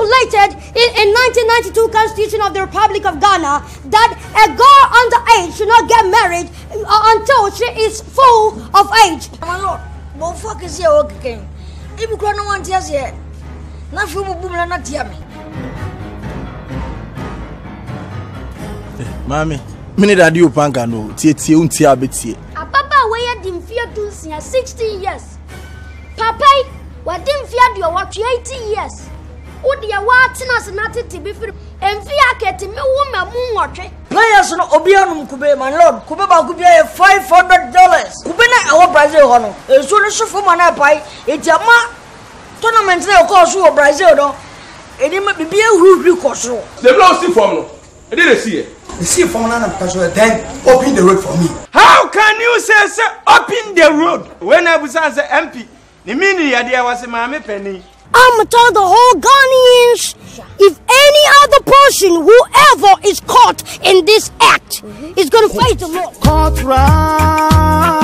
stipulated in 1992 Constitution of the Republic of Ghana that a girl underage should not get married until she is full of age. My lord, what fuck is here okay? If you can't want to say, not for boom and not hear me. Mommy, minute I do panga no, Tia untia beti. A papa where dim fear to 60 years. Papa, what dim fear do you watch 80 years? What the watching us not to be free and fear getting me woman moon watching. Players no Obianum Kube, my lord, Kubeba could be $500. Kubena our Brazil honor. As soon as you for my pie, it's a ma tournament now cost you Brazil, no? It might be a who cost you. The blow see from no. I didn't see it. You see from Nana because then open the road for me. How can you say open the road when I was as an MP? The meaning idea was a mammy penny. I'm telling the whole Ghanaians, if any other person, whoever is caught in this act, is going to face the law. Court